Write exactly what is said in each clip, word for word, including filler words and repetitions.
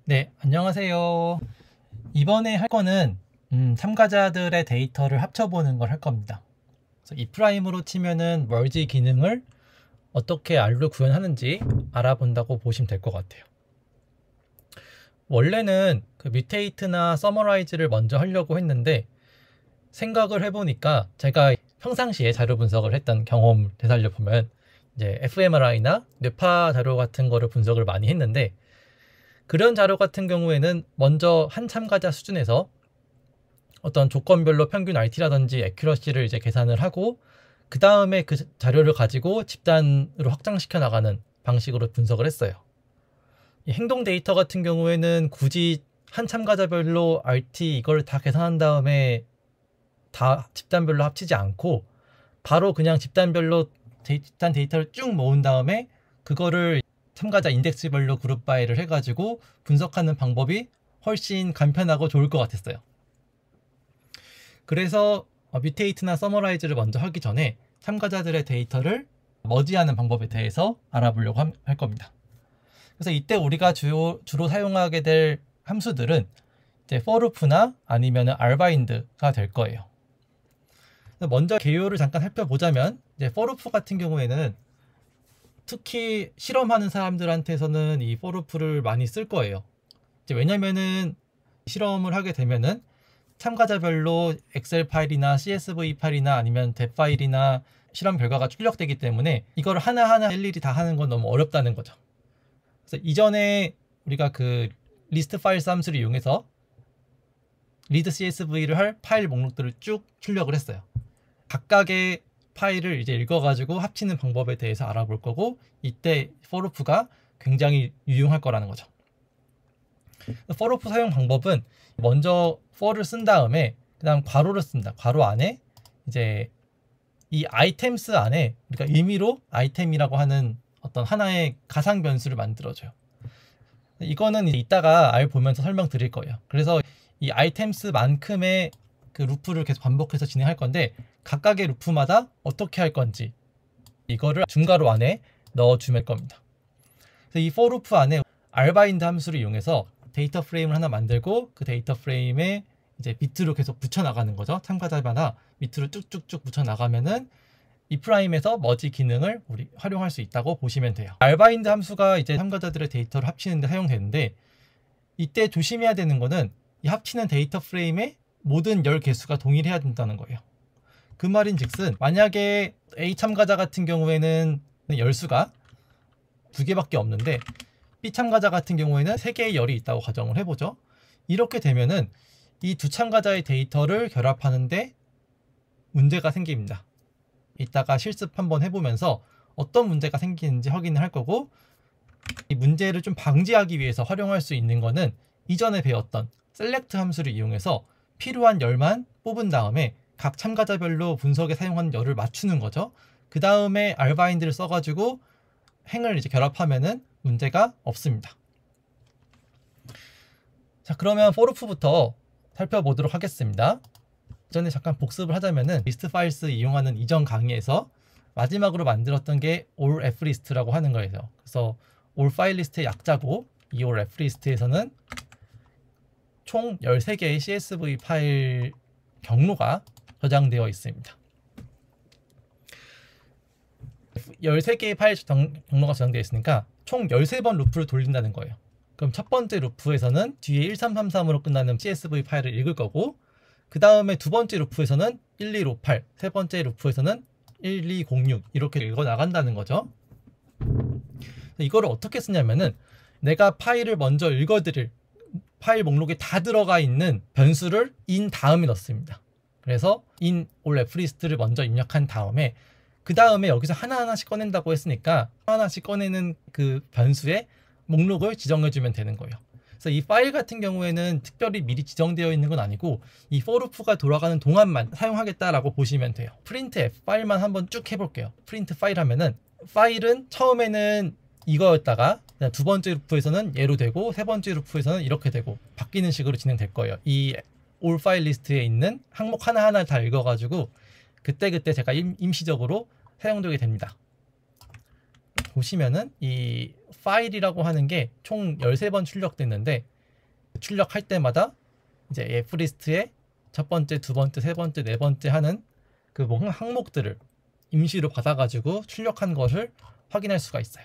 네, 안녕하세요. 이번에 할 거는 음, 참가자들의 데이터를 합쳐보는 걸 할 겁니다. 그래서 이프라임으로 치면은 멀지 기능을 어떻게 알로 구현하는지 알아본다고 보시면 될 것 같아요. 원래는 그 뮤테이트나 서머라이즈를 먼저 하려고 했는데 생각을 해보니까 제가 평상시에 자료 분석을 했던 경험 되살려 보면 이제 에프엠알아이나 뇌파 자료 같은 거를 분석을 많이 했는데 그런 자료 같은 경우에는 먼저 한 참가자 수준에서 어떤 조건별로 평균 알티라든지 애큐러시를 이제 계산을 하고 그 다음에 그 자료를 가지고 집단으로 확장시켜 나가는 방식으로 분석을 했어요. 이 행동 데이터 같은 경우에는 굳이 한 참가자별로 알티 이걸 다 계산한 다음에 다 집단별로 합치지 않고 바로 그냥 집단별로 데이, 집단 데이터를 쭉 모은 다음에 그거를 참가자 인덱스별로 그룹 바이를 해가지고 분석하는 방법이 훨씬 간편하고 좋을 것 같았어요. 그래서 뮤테이트나 서머라이즈를 먼저 하기 전에 참가자들의 데이터를 머지하는 방법에 대해서 알아보려고 할 겁니다. 그래서 이때 우리가 주요, 주로 사용하게 될 함수들은 이제 forloop나 아니면 rbind가 될 거예요. 먼저 개요를 잠깐 살펴보자면 이제 forloop 같은 경우에는 특히 실험하는 사람들한테서는 이 forloop를 많이 쓸 거예요. 이제 왜냐면은 실험을 하게 되면은 참가자별로 엑셀 파일이나 씨에스브이 파일이나 아니면 뎨 파일이나 실험 결과가 출력되기 때문에 이걸 하나하나 일일이 다 하는 건 너무 어렵다는 거죠. 그래서 이전에 우리가 그 리스트 파일 함수를 이용해서 리드 씨에스브이를 할 파일 목록들을 쭉 출력을 했어요. 각각의 파일을 이제 읽어가지고 합치는 방법에 대해서 알아볼 거고 이때 forloop가 굉장히 유용할 거라는 거죠. forloop 사용 방법은 먼저 for를 쓴 다음에 그 다음 괄호를 씁니다. 괄호 안에 이제 이 items 안에 우리가 의미로 아이템이라고 하는 어떤 하나의 가상 변수를 만들어줘요. 이거는 이따가 알 보면서 설명드릴 거예요. 그래서 이 items만큼의 그 루프를 계속 반복해서 진행할 건데 각각의 루프마다 어떻게 할 건지 이거를 중괄호 안에 넣어주면 겁니다. 그래서 이 for 루프 안에 rbind 함수를 이용해서 데이터 프레임을 하나 만들고 그 데이터 프레임에 이제 비트로 계속 붙여 나가는 거죠. 참가자마다 밑으로 쭉쭉쭉 붙여 나가면은 이 프라임에서 머지 기능을 우리 활용할 수 있다고 보시면 돼요. rbind 함수가 이제 참가자들의 데이터를 합치는 데 사용되는데 이때 조심해야 되는 거는 이 합치는 데이터 프레임의 모든 열 개수가 동일해야 된다는 거예요. 그 말인 즉슨 만약에 A 참가자 같은 경우에는 열수가 두 개밖에 없는데 B 참가자 같은 경우에는 세 개의 열이 있다고 가정을 해보죠. 이렇게 되면은 이 두 참가자의 데이터를 결합하는데 문제가 생깁니다. 이따가 실습 한번 해보면서 어떤 문제가 생기는지 확인을 할 거고 이 문제를 좀 방지하기 위해서 활용할 수 있는 거는 이전에 배웠던 select 함수를 이용해서 필요한 열만 뽑은 다음에 각 참가자별로 분석에 사용하는 열을 맞추는 거죠. 그 다음에 rbind를 써가지고 행을 이제 결합하면은 문제가 없습니다. 자, 그러면 forloop부터 살펴보도록 하겠습니다. 전에 잠깐 복습을 하자면은 리스트 파일스 이용하는 이전 강의에서 마지막으로 만들었던 게 allFlist라고 하는 거예요. 그래서 all 파일 리스트의 약자고 이 allFlist에서는 총 열세 개의 씨에스브이 파일 경로가 저장되어 있습니다. 열세 개의 파일 경로가 저장되어 있으니까 총 열세 번 루프를 돌린다는 거예요. 그럼 첫 번째 루프에서는 뒤에 일삼삼삼으로 끝나는 씨에스브이 파일을 읽을 거고 그 다음에 두 번째 루프에서는 일일오팔, 세 번째 루프에서는 일이공육 이렇게 읽어 나간다는 거죠. 이거를 어떻게 쓰냐면은 내가 파일을 먼저 읽어드릴 파일 목록에 다 들어가 있는 변수를 in 다음에 넣습니다. 그래서 in allFlist를 먼저 입력한 다음에 그 다음에 여기서 하나하나씩 꺼낸다고 했으니까 하나하나씩 꺼내는 그 변수의 목록을 지정해주면 되는 거예요. 그래서 이 파일 같은 경우에는 특별히 미리 지정되어 있는 건 아니고 이 forloop가 돌아가는 동안만 사용하겠다라고 보시면 돼요. printf 파일만 한번 쭉 해볼게요. print 파일 하면은 파일은 처음에는 이거였다가 두 번째 루프에서는 얘로 되고 세 번째 루프에서는 이렇게 되고 바뀌는 식으로 진행될 거예요. 이 all 파일 리스트에 있는 항목 하나하나 다 읽어가지고 그때그때 제가 임, 임시적으로 사용되게 됩니다. 보시면은 이 파일이라고 하는 게 총 열세 번 출력됐는데 출력할 때마다 이제 F리스트에 첫 번째, 두 번째, 세 번째, 네 번째 하는 그 항목들을 임시로 받아가지고 출력한 것을 확인할 수가 있어요.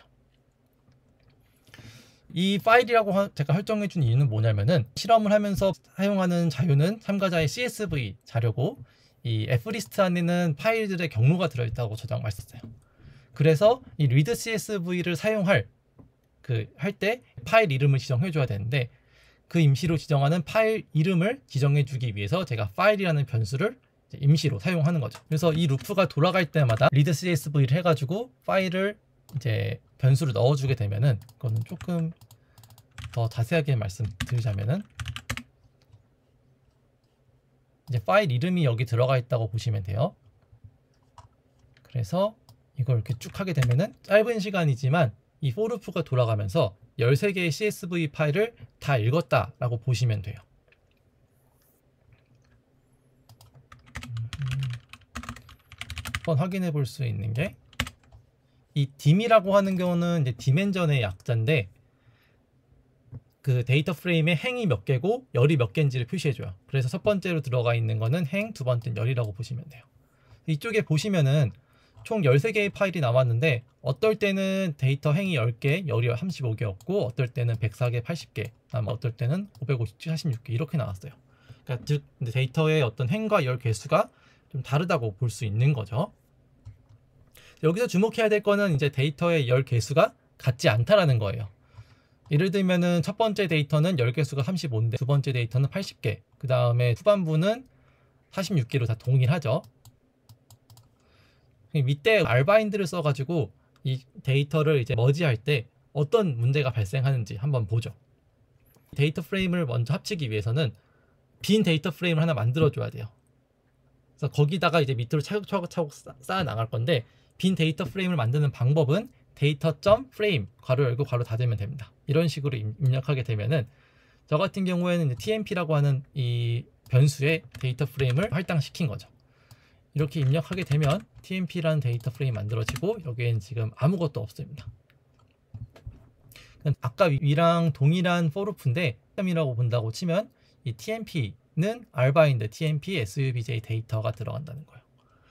이 파일이라고 제가 설정해 준 이유는 뭐냐면은 실험을 하면서 사용하는 자료는 참가자의 씨에스브이 자료고 이 F리스트 안에는 파일들의 경로가 들어있다고 저장했었어요. 그래서 이 read 씨에스브이를 사용할 그 할 때 파일 이름을 지정해 줘야 되는데 그 임시로 지정하는 파일 이름을 지정해 주기 위해서 제가 파일이라는 변수를 임시로 사용하는 거죠. 그래서 이 루프가 돌아갈 때마다 read 씨에스브이를 해가지고 파일을 이제 변수를 넣어주게 되면은, 이거는 조금 더 자세하게 말씀드리자면은 이제 파일 이름이 여기 들어가 있다고 보시면 돼요. 그래서 이걸 이렇게 쭉 하게 되면은 짧은 시간이지만 이 for 루프가 돌아가면서 열세 개의 씨에스브이 파일을 다 읽었다라고 보시면 돼요. 한번 확인해 볼 수 있는 게 이 dim이라고 하는 경우는 이제 디멘전의 약자인데 그 데이터 프레임에 행이 몇 개고 열이 몇 개인지를 표시해줘요. 그래서 첫 번째로 들어가 있는 거는 행, 두 번째는 열이라고 보시면 돼요. 이쪽에 보시면은 총 열세 개의 파일이 남았는데 어떨 때는 데이터 행이 열 개, 열이 삼십오 개였고 어떨 때는 백사 개, 팔십 개, 다음 어떨 때는 오백오십 개, 사십육 개 이렇게 나왔어요. 그러니까 즉 데이터의 어떤 행과 열 개수가 좀 다르다고 볼 수 있는 거죠. 여기서 주목해야 될 거는 이제 데이터의 열 개수가 같지 않다라는 거예요. 예를 들면은 첫 번째 데이터는 열 개수가 삼십오인데 두 번째 데이터는 팔십 개, 그 다음에 후반부는 사십육 개로 다 동일하죠. 밑에 알바인드를 써가지고 이 데이터를 이제 머지할 때 어떤 문제가 발생하는지 한번 보죠. 데이터 프레임을 먼저 합치기 위해서는 빈 데이터 프레임을 하나 만들어줘야 돼요. 그래서 거기다가 이제 밑으로 차곡차곡 쌓아 나갈 건데, 빈 데이터 프레임을 만드는 방법은 데이터.frame 괄호 열고 괄호 닫으면 됩니다. 이런 식으로 입력하게 되면은 저 같은 경우에는 이제 티엠피라고 하는 이 변수의 데이터 프레임을 할당시킨 거죠. 이렇게 입력하게 되면 티엠피라는 데이터 프레임 만들어지고 여기에는 지금 아무것도 없습니다. 아까 위랑 동일한 for 루프인데 이라고 본다고 치면 이 티엠피는 알바인드 티엠피 에스유비제이 데이터가 들어간다는 거예요.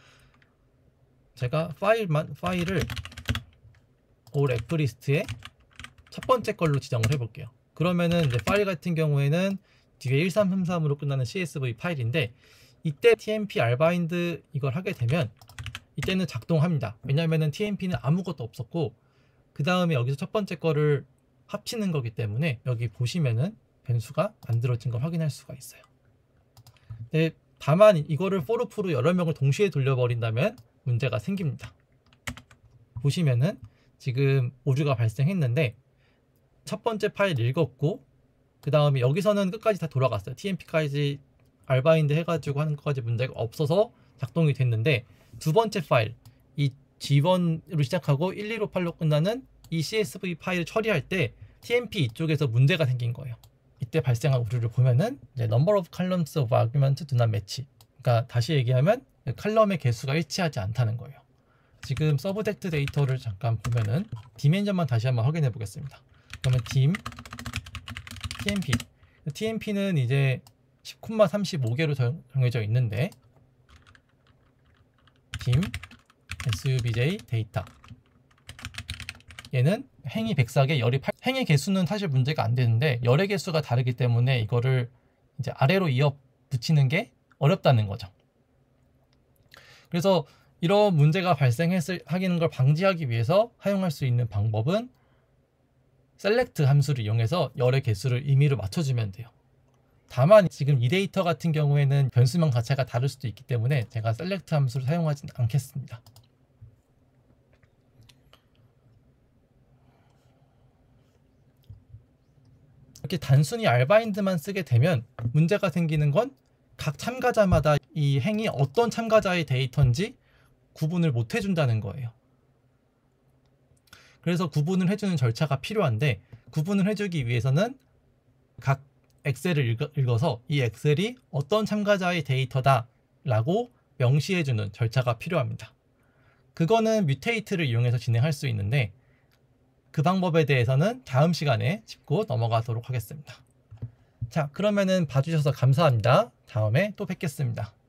제가 파일만 파일을 all F리스트에 첫 번째 걸로 지정을 해볼게요. 그러면은 이제 파일 같은 경우에는 뒤에 일삼삼삼으로 끝나는 씨에스브이 파일인데 이때 티엠피 알바인드 이걸 하게 되면 이때는 작동합니다. 왜냐면은 티엠피는 아무것도 없었고 그 다음에 여기서 첫 번째 거를 합치는 거기 때문에 여기 보시면은 변수가 만들어진 걸 확인할 수가 있어요. 네, 다만 이거를 for 루프로 여러 명을 동시에 돌려버린다면 문제가 생깁니다. 보시면은 지금 오류가 발생했는데 첫 번째 파일 읽었고 그 다음에 여기서는 끝까지 다 돌아갔어요. 티엠피까지 알바인드 해가지고 하는 것까지 문제가 없어서 작동이 됐는데 두 번째 파일 이 지원으로 시작하고 일이오팔로 끝나는 이 씨에스브이 파일을 처리할 때 티엠피 이쪽에서 문제가 생긴 거예요. 이때 발생한 오류를 보면은 이제 number of columns of argument do not match. 그러니까 다시 얘기하면 칼럼의 개수가 일치하지 않다는 거예요. 지금 서브젝트 데이터를 잠깐 보면은 디멘전만 다시 한번 확인해 보겠습니다. 그러면 dim 티엠피 티엠피는 이제 십, 삼십오 개로 정해져 있는데 dim 에스유비제이 데이터 얘는 행이 백사 개, 열이 팔 행의 개수는 사실 문제가 안 되는데 열의 개수가 다르기 때문에 이거를 이제 아래로 이어 붙이는 게 어렵다는 거죠. 그래서 이런 문제가 발생했을 하기는 걸 방지하기 위해서 사용할 수 있는 방법은 select 함수를 이용해서 열의 개수를 임의로 맞춰주면 돼요. 다만 지금 이 데이터 같은 경우에는 변수명 자체가 다를 수도 있기 때문에 제가 select 함수를 사용하진 않겠습니다. 이렇게 단순히 알바인드만 쓰게 되면 문제가 생기는 건 각 참가자마다 이 행이 어떤 참가자의 데이터인지 구분을 못 해준다는 거예요. 그래서 구분을 해주는 절차가 필요한데 구분을 해주기 위해서는 각 엑셀을 읽어서 이 엑셀이 어떤 참가자의 데이터다 라고 명시해주는 절차가 필요합니다. 그거는 뮤테이트를 이용해서 진행할 수 있는데 그 방법에 대해서는 다음 시간에 짚고 넘어가도록 하겠습니다. 자, 그러면은 봐주셔서 감사합니다. 다음에 또 뵙겠습니다.